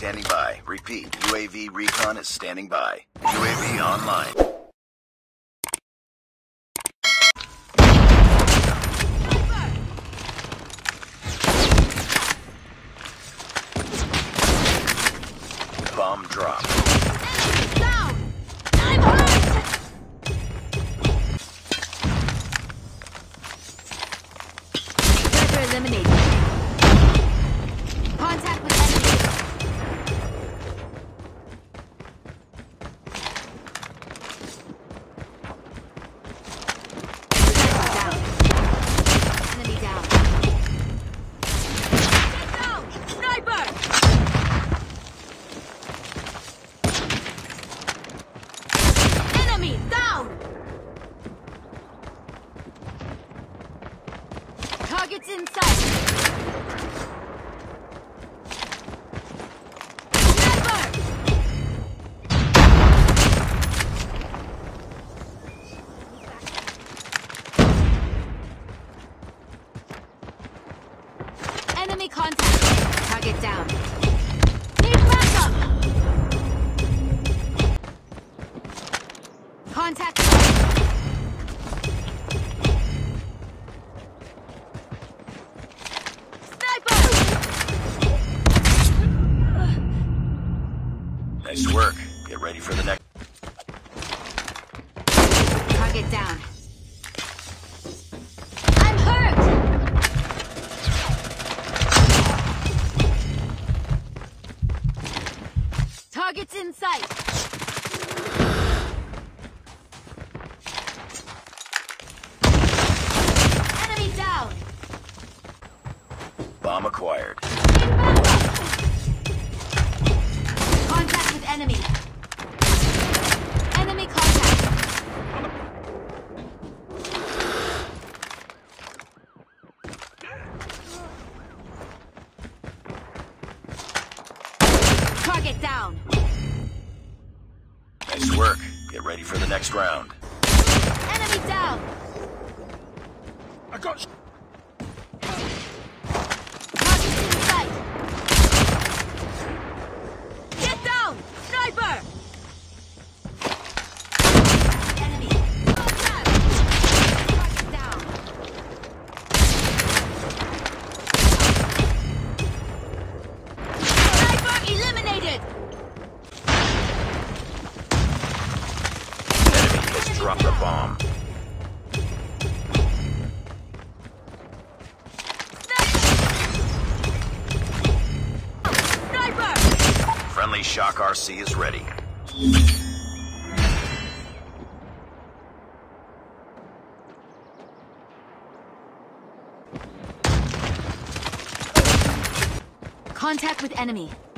standing by. Repeat, UAV recon is standing by. UAV online. Bomb drop. Down! I'm hurt! Sniper eliminated. Contact with enemy. Sniper down. Enemy down. Get down! Sniper! Enemy down! Targets in sight. Sniper! Enemy contact. Target down. Need backup! Contact. Sniper! Nice work. Get ready for the next. Target down. I'm hurt! Targets in sight. Enemy down. Bomb acquired. Contact with enemy. Enemy contact. Target down. Nice work. Get ready for the next round. Enemy down. I got. Targets in sight. Get down! Sniper! Enemy. Contact! Target down. Sniper eliminated! Enemy has dropped the bomb. Sniper! Friendly Shock RC is ready. Contact with enemy.